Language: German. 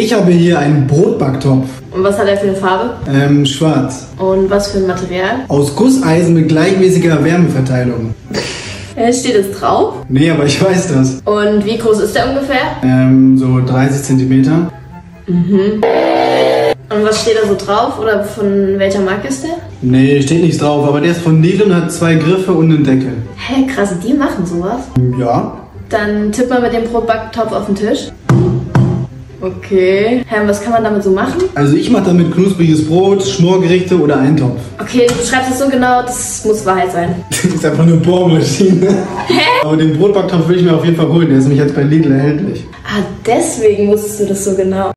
Ich habe hier einen Brotbacktopf. Und was hat er für eine Farbe? Schwarz. Und was für ein Material? Aus Gusseisen mit gleichmäßiger Wärmeverteilung. Steht es drauf? Nee, aber ich weiß das. Und wie groß ist der ungefähr? So 30 cm. Und was steht da so drauf? Oder von welcher Marke ist der? Nee, steht nichts drauf, aber der ist von Lidl und hat 2 Griffe und einen Deckel. Hä, krass, die machen sowas? Ja. Dann tipp mal mit dem Brotbacktopf auf den Tisch. Okay. Hä, was kann man damit so machen? Also ich mache damit knuspriges Brot, Schmorgerichte oder Eintopf. Okay, du beschreibst es so genau, das muss Wahrheit sein. Das ist einfach eine Bohrmaschine. Hä? Aber den Brotbacktopf will ich mir auf jeden Fall holen, der ist nämlich jetzt bei Lidl erhältlich. Ah, deswegen wusstest du das so genau.